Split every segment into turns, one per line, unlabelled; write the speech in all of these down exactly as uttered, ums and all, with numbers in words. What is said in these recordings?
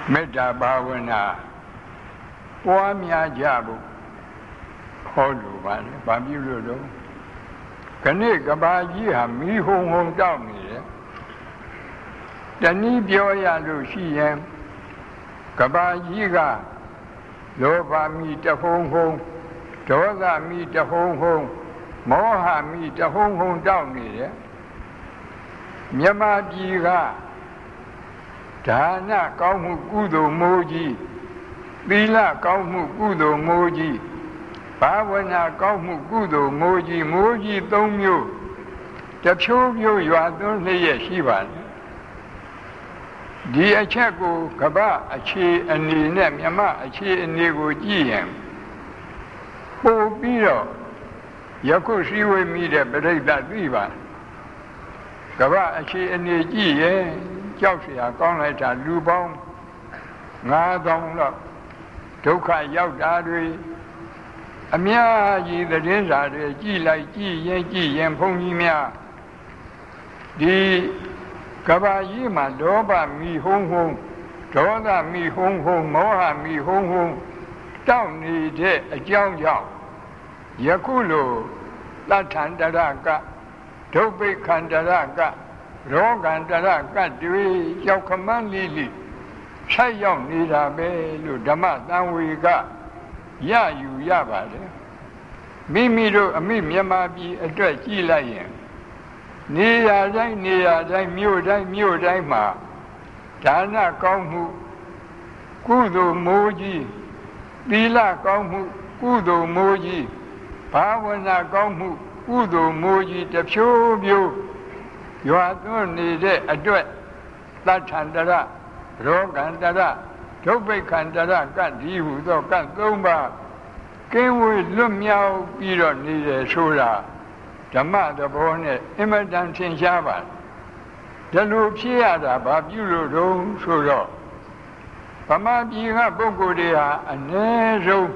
မေတ္တာဘာဝနာပွားများကြဖို့ခေါ်လိုပါလေဘာပြုလို့တော့ခဏိကဘာကြီးဟာမီးဟုံဟုံတောက်နေတယ်တနည်းပြောရလို့ရှိရင်ကဘာကြီးကလောဘမီးတဟုံဟုံဒေါသမီးတဟုံဟုံမောဟမီးတဟုံဟုံတောက်နေတယ်မြမပြည်ကဒါနကောင်းမှုကုသိုလ်မိုးကြီးသီလကောင်းမှုကုသိုလ်မိုးကြီးဘာဝနာကောင်းမှုကုသိုလ်မိုးကြီးမိုးကြီးသုံးမျိုးတစ်ဖြိုးဖြိုးရွာသွန်းလျက်ရှိပါတယ်ဒီအချက်ကိုကပ္ပအခြေအနေနဲ့မြမအခြေအနေကိုကြည့်ရင်ပို့ပြီးတော့ယခုရှိဝေမိတဲ့ပြိဿသိပါကပ္ပအခြေအနေကြည့်ရင်ကြောက်เสียကောင်းလိုက်တာလူပေါင်းငါးသောင်းလောက်ဒုက္ခရောက်တာတွေအများကြီးသတင်းစာတွေကြည်လိုက်ကြည်ရင်ကြည်ရင်ဘုန်းကြီးများဒီကဘာကြီးမှာလောဘမီဟုံဟုံဒေါသမီဟုံဟုံမောဟမီဟုံဟုံတောက်နေတဲ့အကြောင်းကြောင့်ယခုလိုသတ္ထန္တရကဒုဗ္ဗေခန္တရကရောဂန္တရကတွေရောက်ခမန်းလေးလေးဆက်ရောက်နေတာပဲလို့ဓမ္မသံဝေကရယူရပါတယ်မိမိတို့အမိမြန်မာပြည်အတွက်ကြည်လိုက်ရင်နေရာတိုင်းနေရာတိုင်းမြို့တိုင်းမြို့တိုင်းမှာဒါနကောင်းမှုကုသိုလ်မိုးကြီးသီလကောင်းမှုကုသိုလ်မိုးကြီးဘာဝနာကောင်းမှုကုသိုလ်မိုးကြီးတစ်ဖြိုးဖြိုးရွာသွန်းနေတဲ့အတွက်သတ္ထန္တရရောဂန္တရဒုဗ္ဗေခန္တရကဒီဟုသောကသုံးပါးကင်းဝေးလွတ်မြောက်ပြီးတော့နေတယ်ဆိုတာဓမ္မသဘောနဲ့အင်မတန်ထင်ရှားပါတယ်ဒါလိုဖြစ်ရတာဘာပြုလို့တုံးဆိုတော့ဗမာပြည်ကပုဂ္ဂိုလ်တွေဟာအ ਨੇ ဆုံး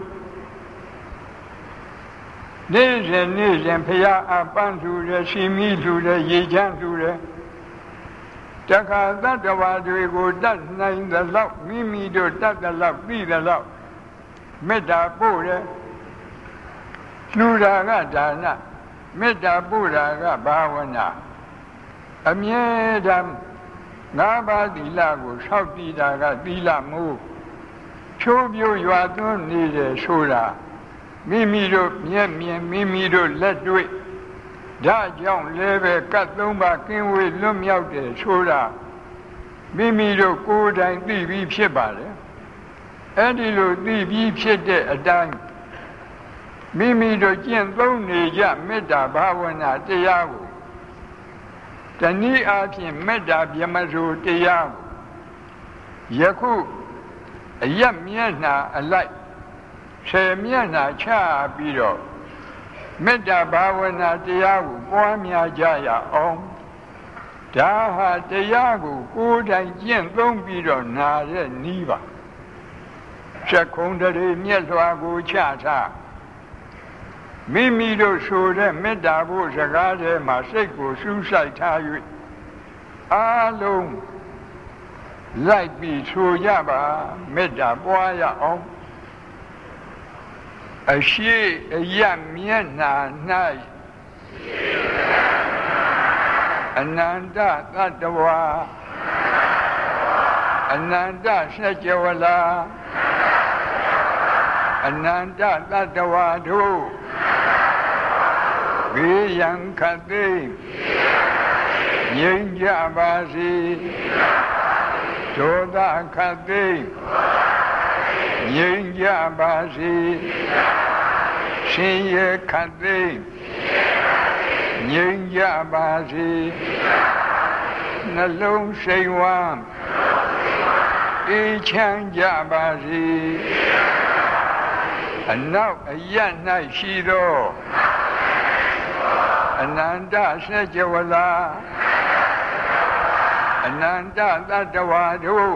နေ့စဉ်နေ့စဉ်ဖရာအပန်းထူတယ်ရှင်မီထူတယ်ရေချမ်းထူတယ်တခါတတ္တဝါတွေကိုတတ်နိုင်သလောက်မိမိတို့တတ်သလောက်သိသလောက်မေတ္တာပို့တယ်လူတာကဒါနမေတ္တာပို့တာကဘာဝနာအမြဲတမ်းငါးပါးသီလကိုဆောက်တည်တာကသီလမိုးဖြိုးဖြိုးရွာသွန်းနေတယ်ဆိုတာမိမိတို့မျက်မြင်မိမိတို့လက်တွေ့ဒါကြောင့်လည်းပဲကတ်သုံးပါးကင်းဝေးလွတ်မြောက်တယ်ဆိုတာမိမိတို့ကိုယ်တိုင်သိပြီးဖြစ်ပါတယ်အဲ့ဒီလိုသိပြီးဖြစ်တဲ့အတိုင်းမိမိတို့ကျင့်သုံးနေကြမေတ္တာဘာဝနာတရားကိုတနည်းအားဖြင့်မေတ္တာဗြဟ္မစိုရတရားကိုယခုအယက်မျက်နှာအလိုက်ဆယ်မျက်နှာချပြီးတော့မေတ္တာဘာဝနာတရားကိုပွားများကြရအောင်ဒါဟာတရားကိုကိုယ်တိုင်ကျင့်သုံးပြီးတော့နာတဲ့နည်းပါချက်ခုံတရေမျက်လွှာကိုချထားမိမိတို့ဆိုတဲ့မေတ္တာဖို့စကားထဲမှာစိတ်ကိုစူးစိုက်ထား၍အားလုံးလိုက်ပြီးဆိုကြပါမေတ္တာပွားရအောင်အရှိအယမျက်နှာ၌အနန္တသတ္တဝါအနန္တစัจ java လာအနန္တသတ္တဝါတို့ဘေးရန်ခတ်သိငြိမ်းကြပါစေဒေါသခတ်သိငြိမ်းကြပါစေရှင်ရဲခတ်သိငြိမ်းကြပါစေနှလုံးစိမ်ဝမ်းအေးချမ်းကြပါစေအနောက်အယက်၌ရှိသောအနန္တစัจ java လာအနန္တသတ္တဝါတို့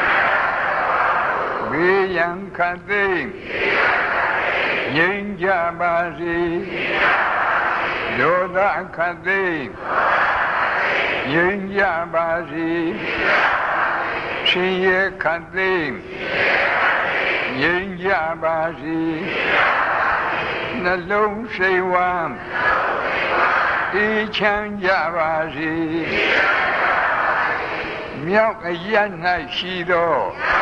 ဘေးရန်ခတ်သိငြိမ်းကြပါစေဒေါသခတ်သိငြိမ်းကြပါစေရှင်ရဲ့ခတ်သိမ်းငြိမ်းကြပါစေနှလုံးစိတ်ဝမ်းအေးချမ်းကြပါစေမြောက်အရ၌ရှိသော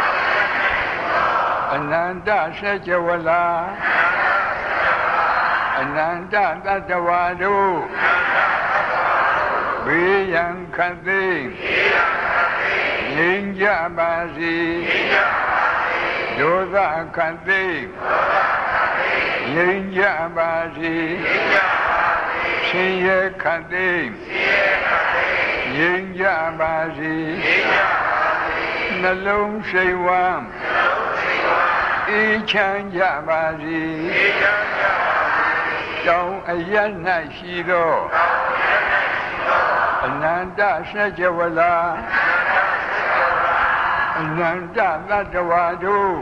အနန္တစัจ java လာအနန္တတတ္တဝါတို့ဘေးရန်ခတ်သိမ်းငြိမ်းကြပါစေဒုသခတ်သိမ်းငြိမ်းကြပါစေရှင်ရဲ့ခတ်သိမ်းငြိမ်းကြပါစေနှလုံးစိတ်ဝမ်းအေးချမ်းကြပါစေတောင်းအရ၌ရှိသောအနန္တစัจ java လာအနန္တတတ္တဝါတို့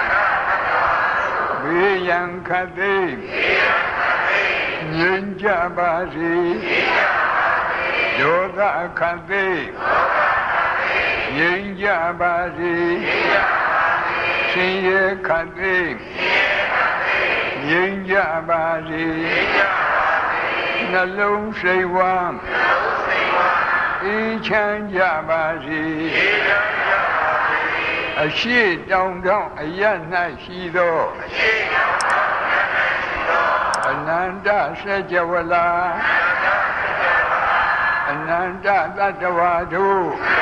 ဘေးရန်ခတ်သိမ်းငြိမ်းကြပါစေဒေါသခတ်သိမ်းငြိမ်းကြပါစေရှင်ရဲ့ခတ်သိမ်းငြိမ်းကြပါစေနှလုံးစိတ်ဝမ်းအေးချမ်းကြပါစေအရှိတောင်တောင်အရ၌ရှိသောအနန္တစัจ java လာအနန္တတတ္တဝါတို့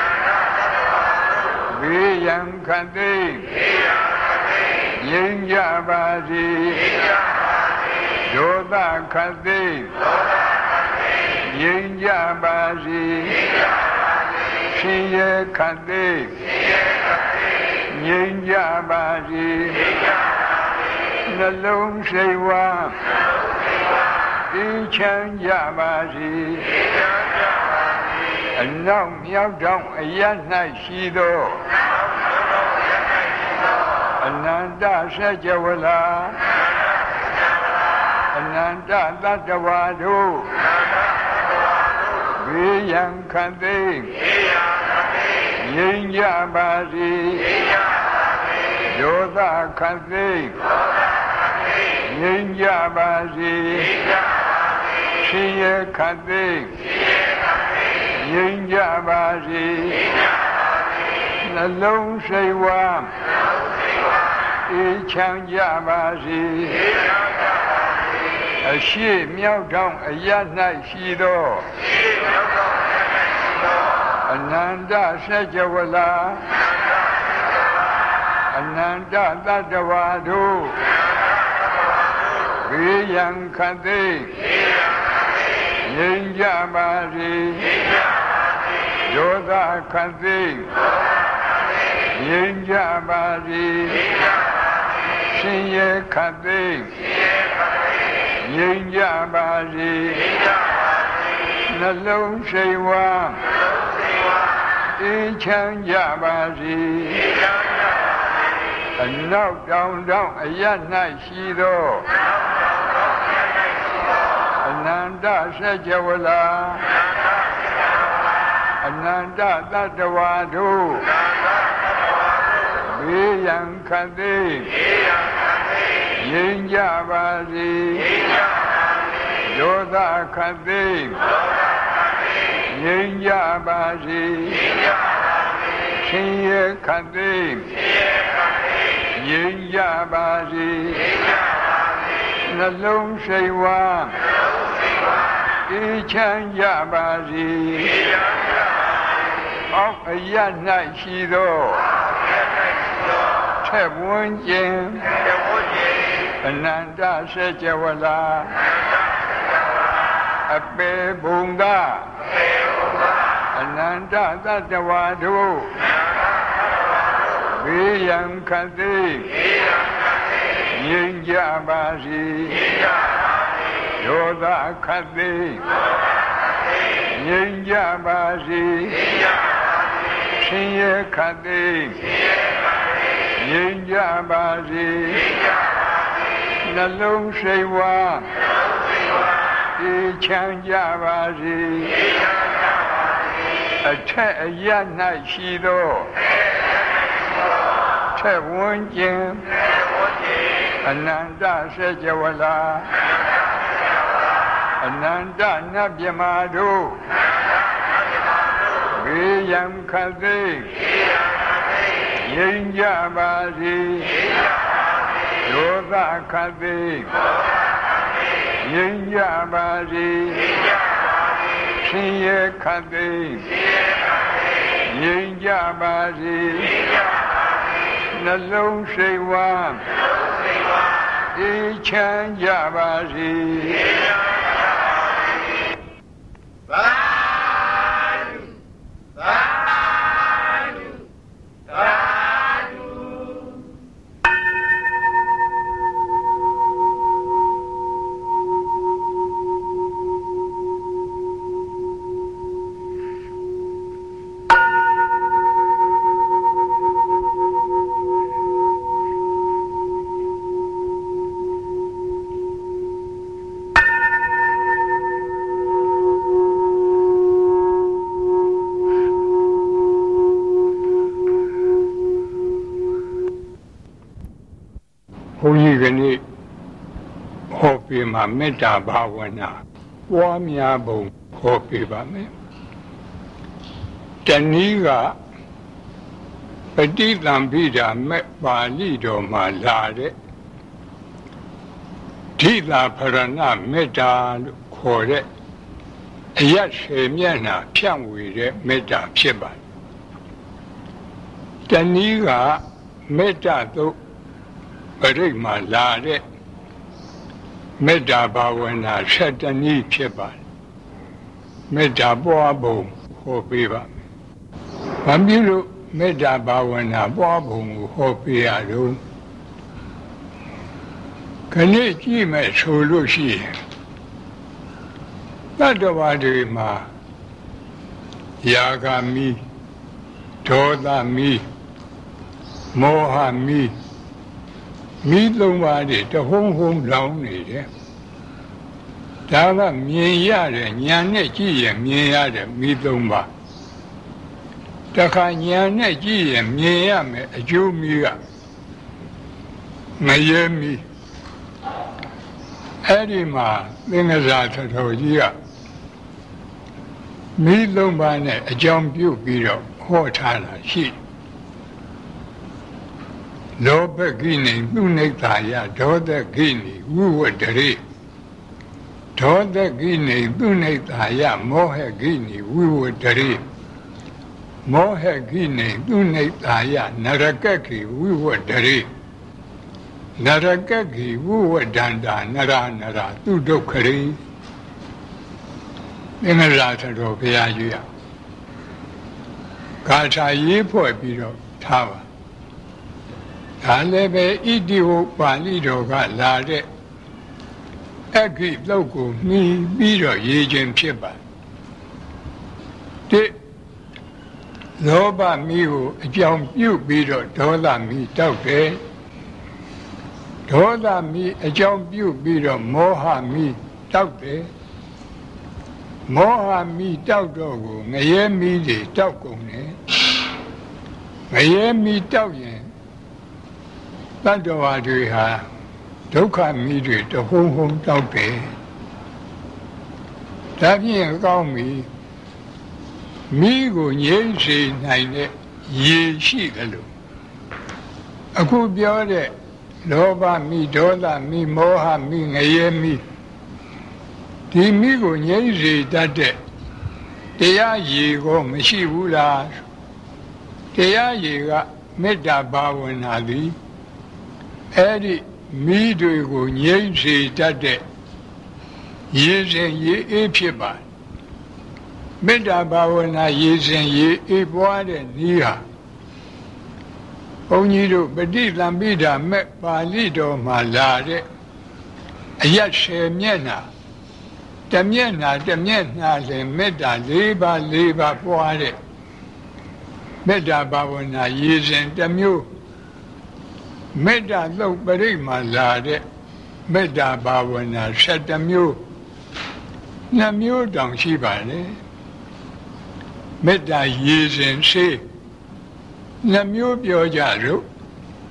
ဘေးရန်ခတ်သိမ်းငြိမ်းကြပါစေဒေါသခတ်သိမ်းငြိမ်းကြပါစေရှင်ရဲ့ခတ်သိမ်းငြိမ်းကြပါစေနှလုံးစိတ်ဝမ်းအေးချမ်းကြပါစေအနောက်မြောက်တောင်အရ၌ရှိသောအနန္တစัจ java လာအနန္တတတ္တဝါတို့ဘေးရန်ခတ်သိမ်းငြိမ်းကြပါစေဒေါသခတ်သိမ်းငြိမ်းကြပါစေရှင်ရဲ့ခတ်သိမ်းငြိမ်းကြပါစေနှလုံးစိတ်ဝမ်းအေးချမ်းကြပါစေအရှိမြောက်တောင်အရ၌ရှိသောအနန္တစัจ java လာအနန္တတတ္တဝါတို့ဘေးရန်ခတ်သိမ်းငြိမ်းကြပါစေဒေါသခတ်သိမ်းငြိမ်းကြပါစေရှင်ရဲ့ခတ်သိမ်းငြိမ်းကြပါစေနှလုံးစိတ်ဝမ်းအေးချမ်းကြပါစေအနောက်တောင်တောင်အရ၌ရှိသောအနန္တစัจ java လာအနန္တတတ္တဝါတို့ဘေးရန်ခတ်သိမ်းငြိမ်းကြပါစေဒေါသခတ်သိမ်းငြိမ်းကြပါစေရှင်ရဲ့ခတ်သိမ်းငြိမ်းကြပါစေနှလုံးစိတ်ဝမ်းအေးချမ်းကြပါစေအောက်အရ၌ရှိသောထက်ဝန်းကျင်အနန္တစัจ java လာအပေဘုံသာအနန္တတတ္တဝါတို့ဘေးရန်ခတ်သိမ်းငြိမ်းကြပါစေဒေါသခတ်သိမ်းငြိမ်းကြပါစေရှင်ရဲ့ခတ်သိမ်းငြိမ်းကြပါစေနှလုံးစိတ်ဝမ်းအေးချမ်းကြပါစေအထက်အရ၌ရှိသောသက်ဝန်းကျင်အနန္တစေကြဝဠာအနန္တနတ်မြမာတို့ဘေးရန်ခတ်သိငြိမ်းကြပါစေဒေါသခတ်သိငြိမ်းကြပါစေဆင်းရဲခတ်သိငြိမ်းကြပါစေနှလုံးစိတ်ဝမ်းအေးချမ်းကြပါစေသာဓုသာဓုသာဓုဘုန်းကြီးကနေ့ဟောပြမှာမေတ္တာဘာဝနာပွားများပုံဟောပြပါမယ်တနည်းကပဋိသင်္ပိဓာမေပါဠိတော်မှာလာတဲ့ဓိတာဖရဏမေတ္တာလို့ခေါ်တဲ့အယတ်ဆေမျက်နှာဖြန့်ဝေတဲ့မေတ္တာဖြစ်ပါတယ်တနည်းကမေတ္တာတို့ပရိတ်မှာလာတဲ့မေတ္တာဘာဝနာဆယ်တနည်းဖြစ်ပါတယ်မေတ္တာပွားပုံဟောပေးပါမယ်ဘာဖြစ်လို့မေတ္တာဘာဝနာပွားပုံကိုဟောပေးရတော့ခဏကြည့်မယ်ဆိုလို့ရှိရင်တတ္တဝါတွေမှာယာဂမီဒေါသမီမောဟမီမိသုံးပါးတွေတဟုံးဟုံးလောင်းနေတယ်ဒါကမြင်ရတယ်ဉာဏ်နဲ့ကြည့်ရင်မြင်ရတယ်မိသုံးပါးတခါဉာဏ်နဲ့ကြည့်ရင်မြင်ရမယ်အကျိုးမိကငရဲမိအဲ့ဒီမှာသင်္ကစားထတော်ကြီးကမိသုံးပါးနဲ့အကြောင်းပြုပြီးတော့ဟောထားတာရှိလောဘကိနေသူနိတာယဒေါသကိနေဝိဝတ္တရေဒေါသကိနေသူနိတာယမောဟကိနေဝိဝတ္တရေမောဟကိနေသူနိတာယနရကကိဝိဝတ္တရေနရကကိဝိဝတ္တန္တာနရနရသူဒုက္ခရေသင်္ဃရာထတော်ဘုရားကြီးကဂါထာရေးဖွဲ့ပြီးတော့ထားပါဒါလည်းပဲဣတိဝပါဠိတော်ကလာတဲ့အခိသုတ်ကိုမှီပြီးတော့ရေးခြင်းဖြစ်ပါတိလောဘမီးကိုအကြောင်းပြုပြီးတော့ဒေါသမီးတောက်တယ်ဒေါသမီးအကြောင်းပြုပြီးတော့မောဟမီးတောက်တယ်မောဟမီးတောက်တော့ကိုငရဲမီးတွေတောက်ကုန်တယ်ငရဲမီးတောက်ရင်တတ္တဝါတွေဟာဒုက္ခမီးတွေတဟုံးဟုံးတောက်တယ်ဒါဖြင့်အကောင်းပြီမိကိုငြိမ့်စေနိုင်တဲ့ရေရှိတယ်လို့အခုပြောတဲ့လောဘမိဒေါသမိမောဟမိငရဲမိဒီမိကိုငြိမ့်စေတတ်တဲ့တရားရေကိုမရှိဘူးလားတရားရေကမေတ္တာဘာဝနာသည်အဲ့ဒီမိတွေကိုငြိမ့်စေတတ်တဲ့ရေစဉ်ရေအေးဖြစ်ပါမေတ္တာဘာဝနာရေစဉ်ရေအေးပွားတဲ့နည်းဟာဘုန်းကြီးတို့ပဋိသင်္ပိဓာမေပါဠိတော်မှာလာတဲ့အယတ်ဆယ်မျက်နှာတမျက်နှာတမျက်နှာလည်းမေတ္တာလေးပါးလေးပါးပွားတဲ့မေတ္တာဘာဝနာရေစဉ်တစ်မျိုးမေတ္တာသုတ်ပရိတ်မှာလာတဲ့မေတ္တာဘာဝနာဆယ်တစ်မျိုးနှစ်မျိုးတောင်ရှိပါလေမေတ္တာရေစဉ်ရှိနှစ်မျိုးပြောကြလို့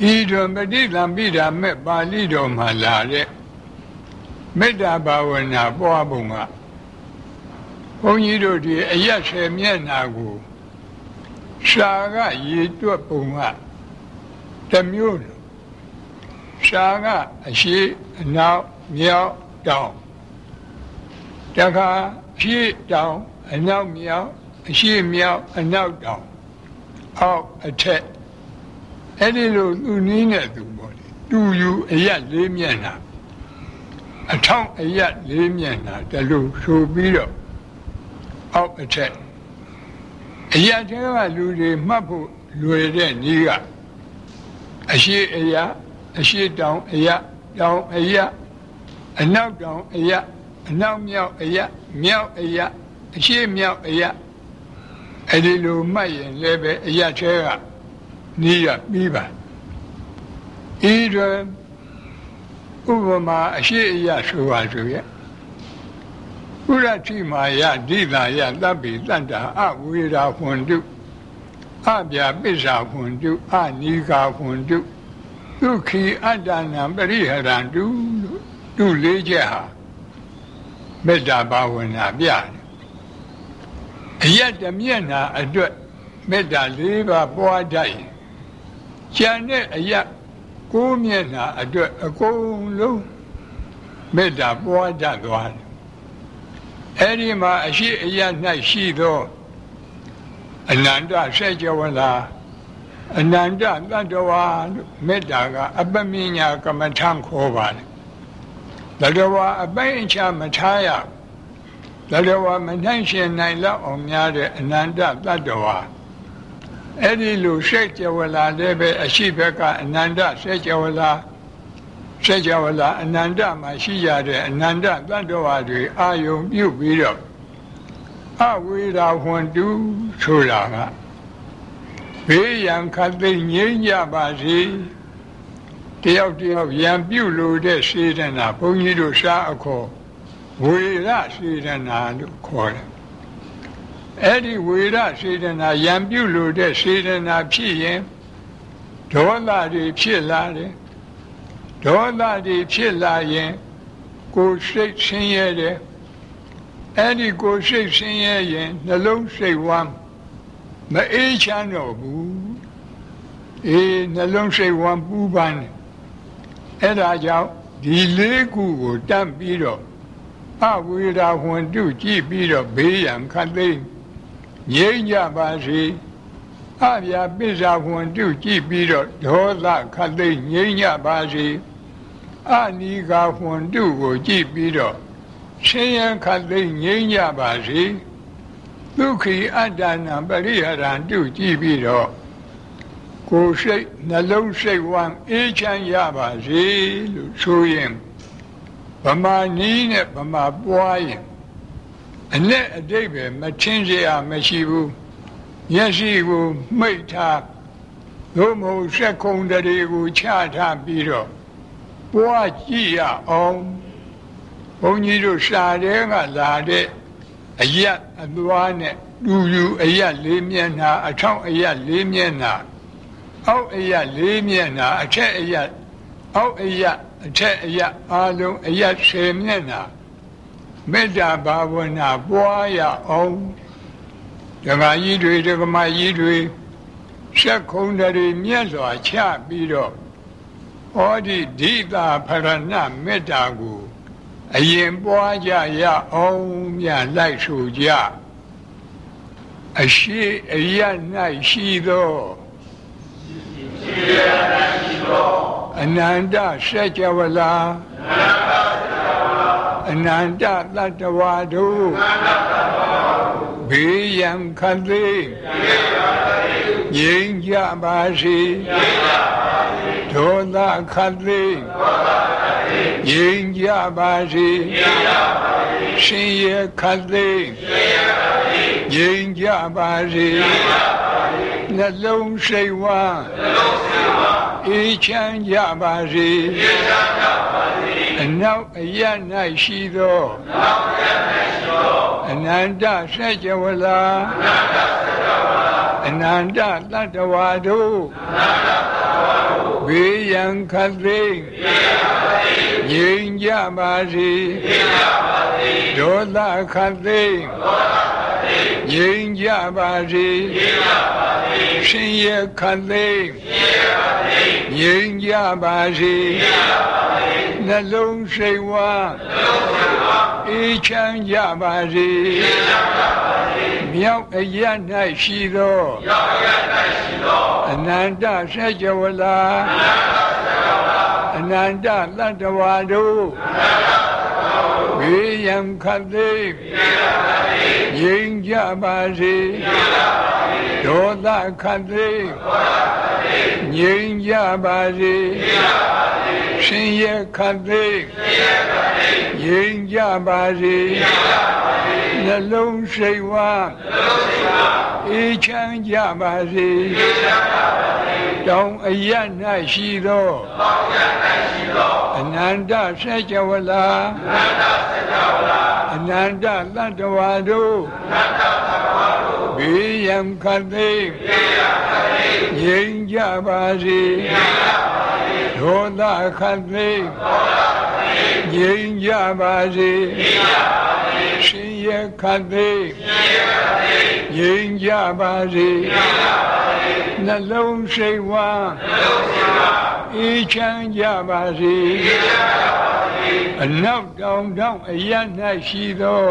ဤတွင်ပဋိသင်္ပိဓာမဲ့ပါဠိတော်မှာလာတဲ့မေတ္တာဘာဝနာပွားပုံကဘုန်းကြီးတို့ဒီအရက်ဆယ်မျက်နှာကိုရှာကရေတွက်ပုံကတစ်မျိုးရှာကအရှိအနောက်မြောက်တောင်တခါအရှိတောင်အနောက်မြောက်အရှိမြောက်အနောက်တောင်အောက်အထက်အဲ့ဒီလိုသူနည်းနဲ့သူပေါ့လေတူယူအရက်လေးမျက်နှာအထောက်အရက်လေးမျက်နှာတလူဆိုပြီးတော့အောက်အထက်အရက်ထဲကလူတွေမှတ်ဖို့လွယ်တဲ့နည်းကအရှိအရက်အရှိတောင်အရက်တောင်အရက်အနောက်တောင်အရက်အနောက်မြောက်အရက်မြောက်အရက်အရှိမြောက်အရက်အဲ့ဒီလိုမှတ်ရင်လည်းပဲအရက်ထဲကနီးရပြီးပါဤတွင်ဥပမာအရှိအရက်ဆိုပါဆိုရဲ့ဥရတိမာယဒိသာယသဗ္ဗေတတ္တာအဝေရာဟွန်တုအပြာပစ္စာဟွန်တုအနိကာဟွန်တုဒုက္ခိအတ္တနာပရိဟရန္တုလို့သူလေးချက်ဟာမေတ္တာဘာဝနာပြတယ်အယက်တမျက်နာအတွက်မေတ္တာလေးပါးပွားတတ်ရင်ကျန်တဲ့အယက်ကိုးမျက်နာအတွက်အကုန်လုံးမေတ္တာပွားတတ်သွားတယ်အဲ့ဒီမှာအရှိအယက်၌ရှိသောအနန္တစေကြဝဠာအနန္တသတ္တဝါမေတ္တာကအပမညာကမ္မထံခေါ်ပါတယ်သတ္တဝါအပိုင်အခြားမထားရသတ္တဝါမနိုင်ရှင်နိုင်လောက်အောင်များတဲ့အနန္တသတ္တဝါအဲ့ဒီလိုစေကြဝဠာလည်းပဲအရှိဘက်ကအနန္တစေကြဝဠာစေကြဝဠာအနန္တမှာရှိရတဲ့အနန္တသတ္တဝါတွေအာယုံပြုပြီးတော့အဝေရာဟွန်တုဆိုတာကဘေးရန်ခတ်သိငြိမ်းကြပါစေတယောက်တယောက်ရံပြုလို့တဲ့စေတနာဘုန်းကြီးတို့ရှားအခေါ်ဝေရစေတနာလို့ခေါ်တယ်အဲ့ဒီဝေရစေတနာရံပြုလို့တဲ့စေတနာဖြစ်ရင်ဒေါသတွေဖြစ်လာတယ်ဒေါသတွေဖြစ်လာရင်ကိုယ်စိတ်ဆင်းရဲတယ်အဲ့ဒီကိုယ်စိတ်ဆင်းရဲရင်နှလုံးစိတ်ဝမ်းမအေးချမ်းတော့ဘူးအေးနှလုံးစိတ်ဝမ်းပူပန်တယ်အဲ့ဒါကြောင့်ဒီလေးခုကိုတတ်ပြီးတော့အဝေရာဟွန်တုကြည့်ပြီးတော့ဘေးရန်ခတ်သိမ်းငြိမ်းကြပါစေအပြာပစ္စာဟွန်တုကြည့်ပြီးတော့ဒေါသခတ်သိမ်းငြိမ်းကြပါစေအနိကာဟွန်တုကိုကြည့်ပြီးတော့ဆင်းရဲခတ်သိမ်းငြိမ်းကြပါစေဒုက္ခိအတ္တနာပရိဟရန္တုကြည့်ပြီးတော့ကိုယ်စိတ်နှလုံးစိတ်ဝမ်းအေးချမ်းရပါစေလို့ဆိုရင်ဗမာနီးနဲ့ဗမာပွားရင်အနဲ့အတိတ်ပဲမချင်းစရာမရှိဘူးမျက်စိကိုမှိတ်ထားသို့မဟုတ်စက်ခုံတရေကိုချထားပြီးတော့ပွားကြည့်ရအောင်ဘုန်းကြီးတို့ရှားတဲ့ကလာတဲ့အရက်အသွားနဲ့တူယူအရက်လေးမျက်နှာအထောက်အရက်လေးမျက်နှာအောက်အရက်လေးမျက်နှာအထက်အရက်အောက်အရက်အထက်အရက်အားလုံးအရက်ဆယ်မျက်နှာမေတ္တာဘာဝနာပွားရအောင်ဒကာကြီးတွေဒကမကြီးတွေဆက်ခုံတွေမြတ်စွာချပြီးတော့ဟောဒီဒိတာဖရဏမေတ္တာကိုအရင်ပွားကြရအောင်မြတ်လိုက်ဆိုကြအရှိအယ၌ရှိသောအနန္တစေကြဝဠာအနန္တသတ္တဝါတို့ဘေးရန်ခတ်သိငြိမ်းကြပါစေဒေါသခတ်သိငြိမ်းကြပါစေရှင်ရခတ်သိငြိမ်းကြပါစေနှလုံးစိတ်ဝမ်းအေးချမ်းကြပါစေအနောက်အရ၌ရှိသောအနန္တစေကြဝဠာအနန္တသတ္တဝါတို့ဘေးရန်ခတ်သိမ်းငြိမ်းကြပါစေဒေါသခတ်သိမ်းငြိမ်းကြပါစေရှင်ရခတ်သိမ်းငြိမ်းကြပါစေနှလုံးစိတ်ဝမ်းအေးချမ်းကြပါစေမြောက်အရ၌ရှိသောအနန္တစัจ java လာအနန္တသတ္တဝါတို့ဘေးရန်ခတ်သိမ်းငြိမ်းကြပါစေဒေါသခတ်သိမ်းငြိမ်းကြပါစေရှင်ရခတ်သိမ်းငြိမ်းကြပါစေနှလုံးစိတ်ဝမ်းအေးချမ်းကြပါစေတောင်အရ၌ရှိသောအနန္တစัจ java လာအနန္တသတ္တဝါတို့ဘေးရန်ခတ်သိမ်းငြိမ်းကြပါစေဒေါသခတ်သိမ်းငြိမ်းကြပါစေရှင်ရခတ်သိမ်းငြိမ်းကြပါစေနှလုံးစိတ်ဝမ်းအေးချမ်းကြပါစေအနောက်တောင်တောင်အရ၌ရှိသော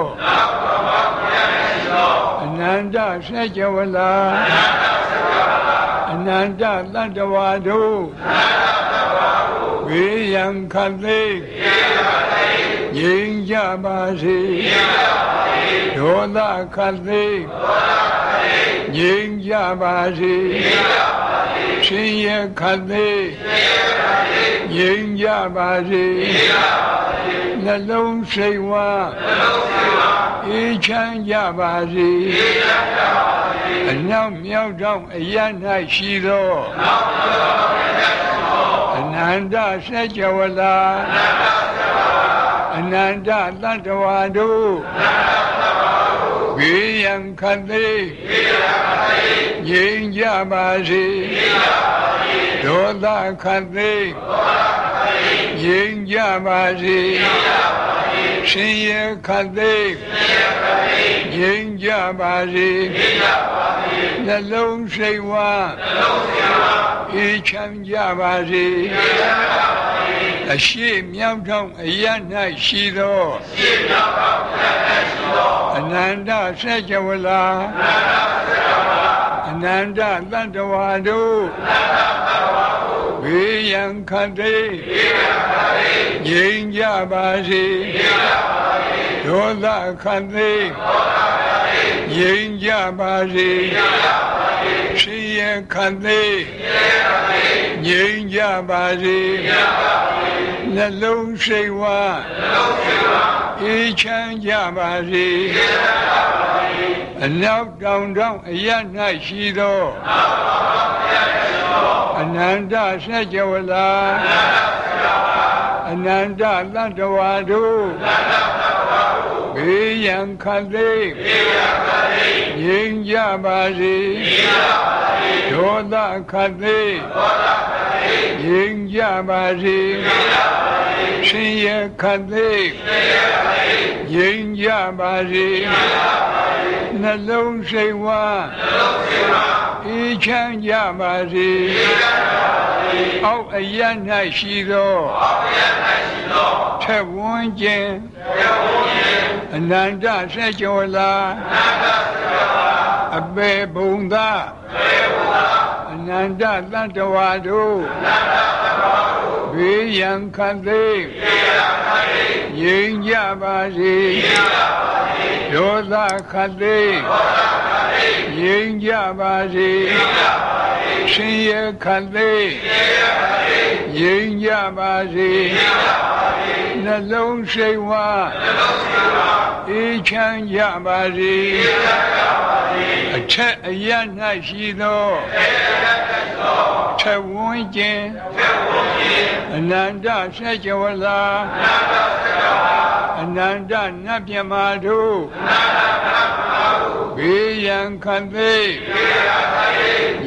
အနန္တစัจ java လာအနန္တသတ္တဝါတို့ဘေးရန်ခတ်သိမ်းငြိမ်းကြပါစေဒေါသခတ်သိမ်းငြိမ်းကြပါစေရှင်ရခတ်သိမ်းငြိမ်းကြပါစေနှလုံးစိတ်ဝမ်းအေးချမ်းကြပါစေအနောက်မြောက်တောင်အရ၌ရှိသောအနန္တစัจ java လာအနန္တသတ္တဝါတို့ဘေးရန်ခတ်သိမ်းငြိမ်းကြပါစေဒေါသခတ်သိမ်းငြိမ်းကြပါစေရှင်ရခတ်သိမ်းငြိမ်းကြပါစေနှလုံးစိတ်ဝမ်းအေးချမ်းကြပါစေအရှိမြောက်ထောင်အရ၌ရှိသောအနန္တစัจ java လာအနန္တသတ္တဝါတို့ဘေးရန်ခတ်သိမ်းငြိမ်းကြပါစေဒေါသခတ်သိမ်းငြိမ်းကြပါစေရှင်ရခတ်သိမ်းငြိမ်းကြပါစေနှလုံးစိတ်ဝမ်းအေးချမ်းကြပါစေအနောက်တောင်တောင်အရ၌ရှိသောအနန္တစัจ java လာအနန္တသတ္တဝါတို့ဘေးရန်ခတ်သိမ်းငြိမ်းကြပါစေဒေါသခတ်သိမ်းငြိမ်းကြပါစေရှင်ရခတ်သိမ်းငြိမ်းကြပါစေနှလုံးစိတ်ဝမ်းအေးချမ်းကြပါစေအောက်အရ၌ရှိသောထက်ဝန်းကျင်အနန္တစัจ java လာအပေဘုံသာအနန္တသတ္တဝါတို့ဘေးရန်ခတ်သိမ်းငြိမ်းကြပါစေဒေါသခတ်သိမ်းငြိမ်းကြပါစေရှင်ရခတ်သိမ်းငြိမ်းကြပါစေနှလုံးစိတ်ဝမ်းအေးချမ်းကြပါစေအထက်အရ၌ရှိသောထက်ဝန်းကျင်အနန္တစัจ java လာအနန္တနတ်မြမာတို့ဘေးရန်ခတ်သိမ်း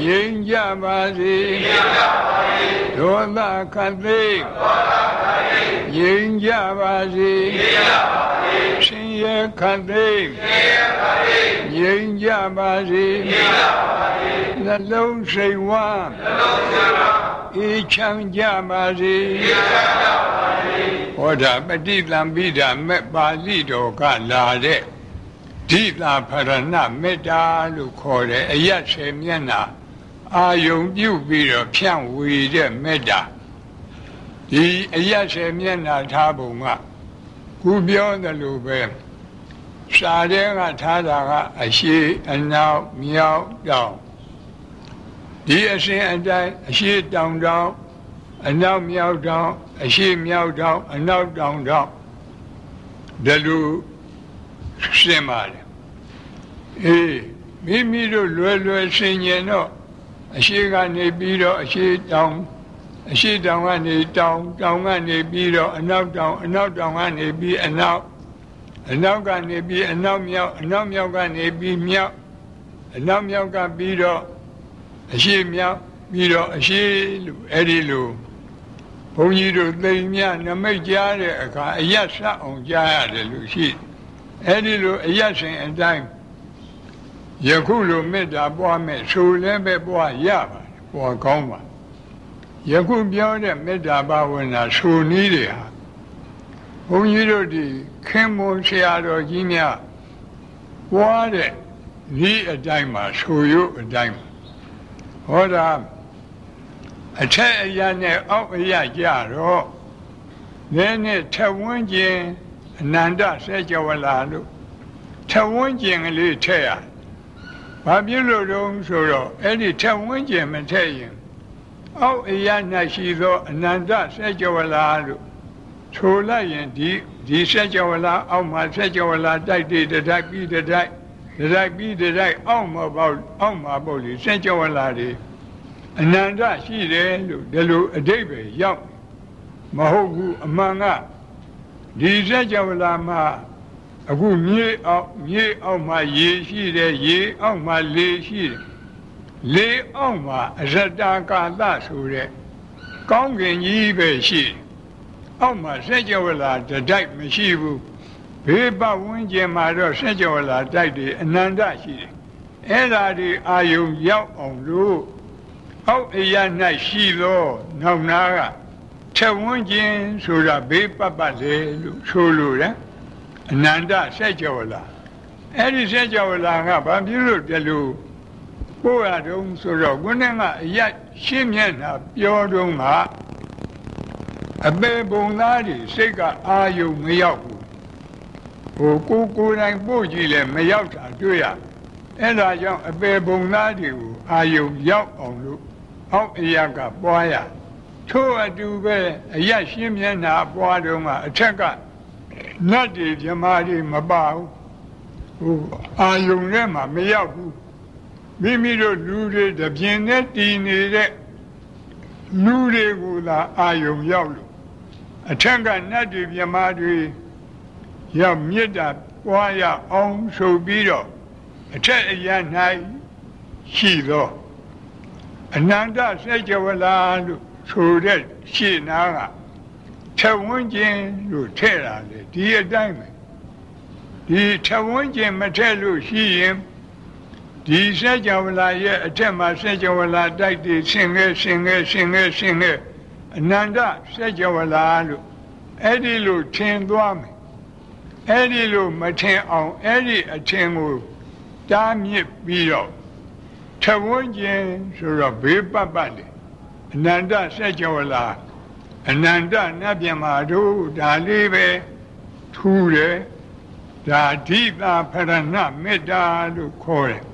ငြိမ်းကြပါစေဒေါသခတ်သိမ်းငြိမ်းကြပါစေဆင်းရဲခတ်သိမ်းငြိမ်းကြပါစေနှလုံးစိတ်ဝမ်းအေးချမ်းကြပါစေဟောတာပဋိသင်္ပိဒမေပါဠိတော်ကလာတဲ့ဓိတာဖရဏမေတ္တာလို့ခေါ်တယ်အယတ်ဆယ်မျက်နှာအာယုံပြုပြီးတော့ဖြန့်ဝေတဲ့မေတ္တာဒီအယတ်ဆယ်မျက်နှာထားပုံကခုပြောတယ်လို့ပဲစာတဲ့ကထားတာကအရှိအနောက်မြောက်တောင်ဒီအစဉ်အတိုင်းအရှိတောင်တောင်အနောက်မြောက်တောင်အရှိမြောက်တောင်အနောက်တောင်တောင်ဒါလိုရှင်းပါတယ်အေးမိမိတို့လွယ်လွယ်ဆင်ញင်တော့အရှိကနေပြီးတော့အရှိတောင်အရှိတောင်ကနေတောင်တောင်ကနေပြီးတော့အနောက်တောင်အနောက်တောင်ကနေပြီးအနောက်အနောက်ကနေပြီးအနောက်မြောက်အနောက်မြောက်ကနေပြီးမြောက်အနောက်မြောက်ကပြီးတော့အရှိမြောက်ပြီးတော့အရှိလို့အဲ့ဒီလိုဘုန်းကြီးတို့သိမ်မြနမိတ်ကြားတဲ့အခါအယတ်ဆက်အောင်ကြားရတယ်လို့ရှိအဲ့ဒီလိုအယတ်စဉ်အတိုင်းယခုလိုမေတ္တာပွားမဲ့ဆိုလည်းပဲပွားရပါတယ်ပွားကောင်းပါယခုပြောတဲ့မေတ္တာဘာဝနာဆိုနည်းတွေဟာဘုန်းကြီးတို့ဒီခင်မွန်ဆရာတော်ကြီးများပွားတဲ့ဤအတိုင်းမှာဆိုရုပ်အတိုင်းဟောတာအထက်အရာနဲ့အောက်အရာကြတော့နည်းနည်းထဝန်းကျင်အနန္တစေကြဝဠာလို့ထဝန်းကျင်ကလေးထည့်ရဘာဖြစ်လို့တုံးဆိုတော့အဲ့ဒီထဝန်းကျင်မထည့်ရင်အောက်အရာ၌ရှိသောအနန္တစေကြဝဠာလို့ဆိုလိုက်ရင်ဒီဒီစေကြဝဠာအောက်မှာစေကြဝဠာတိုက်တည်တိုက်ပြီးတိုက်တိုက်ပြီးတိုက်အောက်မှာပေါ့အောက်မှာပေါ့လေစေကြဝဠာတွေအနန္တရှိတယ်လို့ဒီလိုအဓိပ္ပာယ်ရောက်မဟုတ်ဘူးအမှန်ကဒီစေကြဝဠာမှာအခုမြေအောက်မြေအောက်မှာရေရှိတယ်ရေအောက်မှာလေရှိတယ်လေအောက်မှာအရတကာသဆိုတဲ့ကောင်းကင်ကြီးပဲရှိတယ်အောက်မှာစေကြဝဠာတတိုက်မရှိဘူးဘေးပတ်ဝန်းကျင်မှာတော့စေကြဝဠာတိုက်တွေအနန္တရှိတယ်အဲ့ဒါဒီအာယုံရောက်အောင်လို့အောက်အရာ၌ရှိသောနောက်နာကထဝန်းကျင်ဆိုတာဘေးပတ်ပတ်လေလို့ဆိုလို့ရအနန္တစေကြဝဠာအဲ့ဒီစေကြဝဠာကဘာဖြစ်လို့တလို့ကိုယ်ရတုံးဆိုတော့ခုနကအရာရှင်းမျက်နှာပြောတုံးကအပေပုံသားတွေစိတ်ကအာယုံမရောက်ဘူးဟိုကိုကိုယ်တိုင်ပို့ကြည့်လဲမရောက်တာတွေ့ရအဲ့ဒါကြောင့်အပေပုံသားတွေကိုအာယုံရောက်အောင်လို့အောက်အရာကပွားရထို့အတူပဲအရာရှင်းမျက်နှာပွားတုံးကအထက်ကနတ်တွေမြမာတွေမပါဘူးဟိုအာယုံထဲမှာမရောက်ဘူးမိမိတို့လူတွေတပြင်းနဲ့တည်နေတဲ့လူတွေကိုသာအာယုံရောက်လို့အထက်ကနတ်တွေမြမာတွေရောက်မြစ်တာပွားရအောင်ဆိုပြီးတော့အထက်အရာ၌ရှိသောအနန္တစေကြဝဠာလို့ဆိုတဲ့ရှင်းနာကထဝန်းကျင်လို့ထည့်တာလေဒီအတိုင်းပဲဒီထဝန်းကျင်မထည့်လို့ရှိရင်ဒီစေကြဝဠာရဲ့အထက်မှာစေကြဝဠာတိုက်တည်ဆင်ငယ်ဆင်ငယ်ဆင်ငယ်ဆင်ငယ်အနန္တစေကြဝဠာလို့အဲ့ဒီလိုထင်သွားမယ်အဲ့ဒီလိုမထင်အောင်အဲ့ဒီအထင်ကိုတားမြစ်ပြီးတော့ထဝန်းကျင်ဆိုတော့ဘေးပတ်ပတ်လေအနန္တစေကြဝဠာအနန္တနတ်မြတ်မာတို့ဒါလေးပဲထူးတယ်ဒါဓိတာဖရဏမေတ္တာလို့ခေါ်တယ်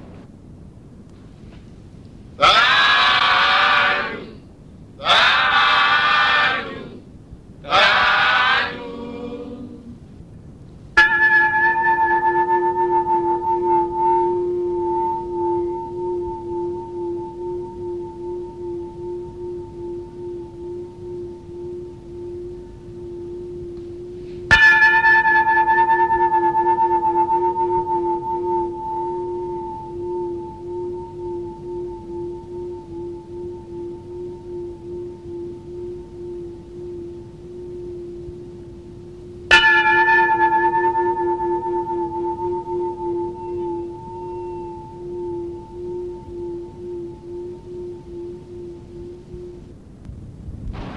သာဓုသာဓုသာဓု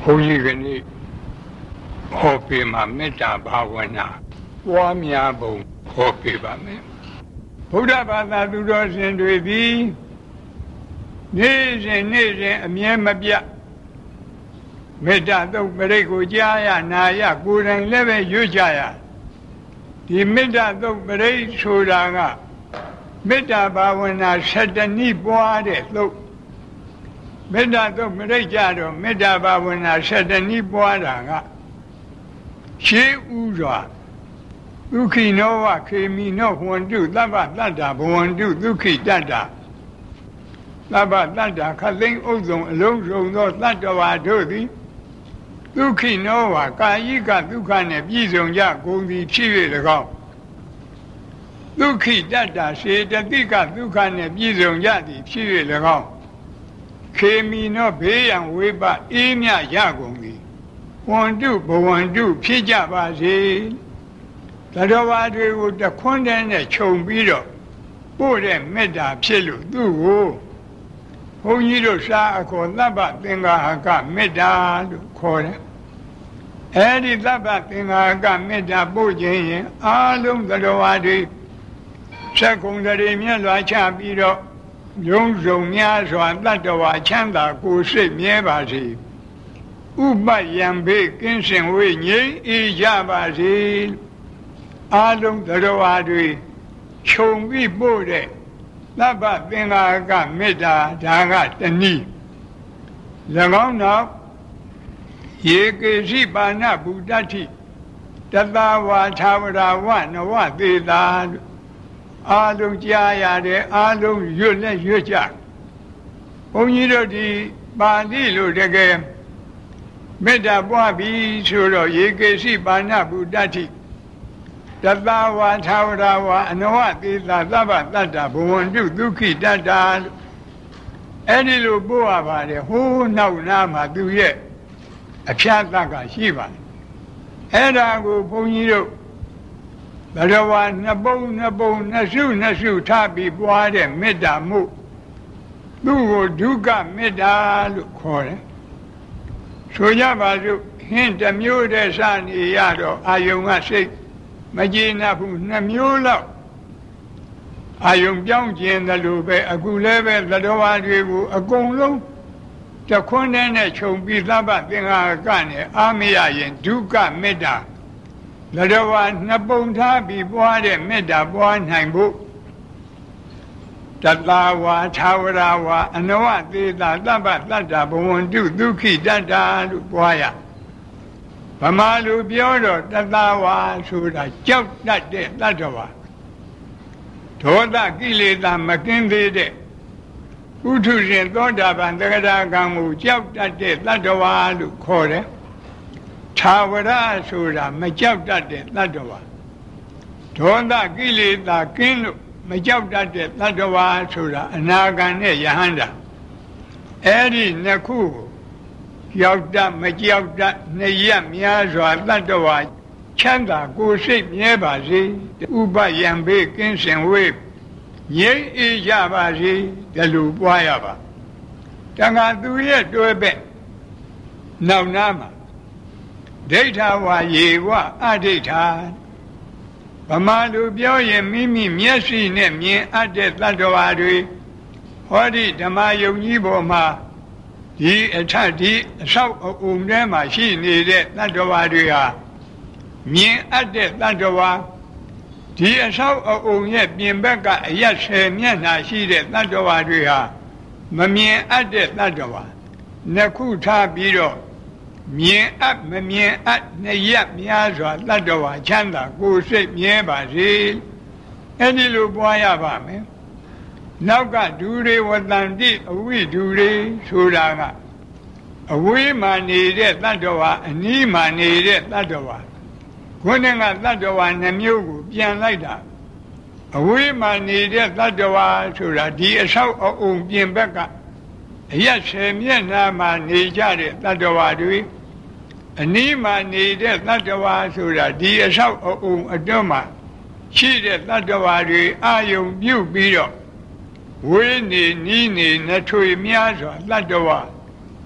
ဘုန်းကြီးကနေ့ဟောပေးမှာမေတ္တာဘာဝနာပွားများပုံဟောပေးပါမယ်ဗုဒ္ဓဘာသာသူတော်စင်တွေသည်နေ့စဉ်နေ့စဉ်အမြဲမပြတ်မေတ္တာသုတ်ပရိတ်ကိုကြားရနာရကိုယ်တိုင်လည်းပဲရွတ်ကြရဒီမေတ္တာသုတ်ပရိတ်ဆိုတာကမေတ္တာဘာဝနာဆယ်တနည်းပွားတဲ့သုတ်မေတ္တာသုတ်ပရိတ်ကြတော့မေတ္တာဘာဝနာဆယ်တနည်းပွားတာကရှေးဥစွာဒုက္ခိနောဝခေမိနောဟွန္တုသဗ္ဗတတ္တာဘဝန္တုဒုက္ခိတတ္တာသဗ္ဗတတ္တာခသိန်းဥစ္စုံအလုံးစုံသောတတ္တဝါတို့သည်ဒုက္ခိနောဝကာယိကဒုက္ခနှင့်ပြည့်စုံကြကုန်သည်ဖြစ်၍၎င်းဒုက္ခိတတ္တာစေတသိကဒုက္ခနှင့်ပြည့်စုံကြသည်ဖြစ်၍၎င်းခေမိနောဘေးရန်ဝိပအေးမြရကုန်သည်ဝန္တုဘဝန္တုဖြစ်ကြပါစေတတ္တဝါတွေကိုတခွန်းတည်းနဲ့ခြုံပြီးတော့ပို့တဲ့မေတ္တာဖြစ်လို့သူ့ကိုဘုန်းကြီးတို့စာအခေါ်သဗ္ဗသင်္ဃာဟကမေတ္တာလို့ခေါ်တယ်အဲဒီသဗ္ဗသင်္ဃာဟကမေတ္တာပို့ခြင်းရင်အားလုံးတတ္တဝါတွေဆက်ကုန်တည်းမြတ်လွားချပြီးတော့ယုံစုံများစွာတတ္တဝါချမ်းသာကိုယ်စိတ်မြဲပါစေဥပယံဘေးကင်းစင်ဝေးငြိမ်းအေးကြပါစေအားလုံးတတ္တဝါတွေခြုံပြီးပို့တဲ့သဗ္ဗသင်္ဃာကမေတ္တာဒါကတနည်း၎င်းနောက်ယေကေစီပါဏဗုဒ္ဓတိတသဝါသာဝရဝနဝသေတာအားလုံးကြားရတယ်အားလုံးရွတ်လက်ရွတ်ကြဘုန်းကြီးတို့ဒီပါဠိလိုတကယ်မေတ္တာပွားပြီးဆိုတော့ယေကေစီပါဏဗုဒ္ဓတိတသဝါသာဝရဝအနဝသေတာသဗ္ဗတတ္တဘဝန္တုဒုက္ခိတတ္တာအဲ့ဒီလိုပို့ရပါတယ်ဟိုးနောက်နားမှာသူရဲ့အဖျားတတ်ကရှိပါတယ်အဲ့ဒါကိုဘုန်းကြီးတို့ဘဂဝါနှစ်ပုံနှစ်ပုံနှစ်စုနှစ်စုထားပြီးပွားတဲ့မေတ္တာမှုသူ့ကိုဒုက္ခမေတ္တာလို့ခေါ်တယ်ဆိုကြပါစို့ဟင်းတစ်မျိုးတည်းစနေရတော့အာယုံကစိတ်မကျေနပ်ဘူးနှစ်မျိုးလောက်အာယုံပြောင်းကျင်တယ်လို့ပဲအခုလည်းပဲသတ္တဝါတွေကိုအကုန်လုံးတခွန်းနဲ့ခြုံပြီးသဗ္ဗသင်္ဃာကနဲ့အာမရရင်ဒုက္ခမေတ္တာသတ္တဝါနှစ်ပုံထားပြီးပွားတဲ့မေတ္တာပွားနိုင်ဖို့တတဝါသာဝရဝအနဝသေတာသဗ္ဗတတ္တဘဝန္တုဒုက္ခိတတ္တာလို့ပွားရဗမာလူပြောတော့တတဝါဆိုတာကြောက်တတ်တဲ့တတ္တဝါဒေါသကိလေသာမကင်းသေးတဲ့ဥထုရှင်သောတာပန်တဂရကံကိုကြောက်တတ်တဲ့တတ္တဝါလို့ခေါ်တယ်သာဝရဆိုတာမကြောက်တတ်တဲ့တတ္တဝါဒေါသကိလေသာကင်းလို့မကြောက်တတ်တဲ့တတ္တဝါဆိုတာအနာဂံနဲ့ယဟန္တာအဲ့ဒီနှစ်ခုကြောက်တတ်မကြောက်တတ်နှစ်ရက်များစွာတတ္တဝါချမ်းသာကိုယ်စိတ်မြဲပါစေဥပယံဘေးကင်းစင်ဝေးငြိမ်းအေးကြပါစေဒီလိုပွားရပါတန်ခါသူရဲ့တွဲပဲ့နောက်နာမှာဒိဋ္ဌဝါယေဝအဒိဋ္ဌာဗမာလူပြောရင်မိမိမျက်စိနဲ့မြင်အပ်တဲ့တတ္တဝါတွေဟောဒီဓမ္မယုံကြီးပေါ်မှာဒီအထက်ဒီအဆောက်အအုံထဲမှာရှိနေတဲ့တတ္တဝါတွေဟာမြင်အပ်တဲ့တတ္တဝါဒီအဆောက်အအုံရဲ့ပြင်ဘက်ကအရက်ဆယ်မျက်နှာရှိတဲ့တတ္တဝါတွေဟာမမြင်အပ်တဲ့တတ္တဝါနှစ်ခုထားပြီးတော့မြင်အပ်မမြင်အပ်နှစ်ရက်များစွာတတ္တဝါချမ်းသာကိုယ်စိတ်မြဲပါစေအဲ့ဒီလိုပွားရပါမယ်နောက်ကဒူတွေဝတန်တိအဝိဒူတွေဆိုတာကအဝေးမှနေတဲ့တတ္တဝါအနီးမှနေတဲ့တတ္တဝါခုနကတတ္တဝါနှမျိုးကိုပြန်လိုက်တာအဝေးမှနေတဲ့တတ္တဝါဆိုတာဒီအဆောက်အအုံပြင်ဘက်ကအရက်ဆယ်မျက်နှာမှာနေကြတဲ့တတ္တဝါတွေအနီးမှနေတဲ့တတ္တဝါဆိုတာဒီအဆောက်အအုံအတွင်းမှာရှိတဲ့တတ္တဝါတွေအာယုံပြုတ်ပြီးတော့ဝေးနေနီးနေနှထွေများစွာတတ္တဝါချ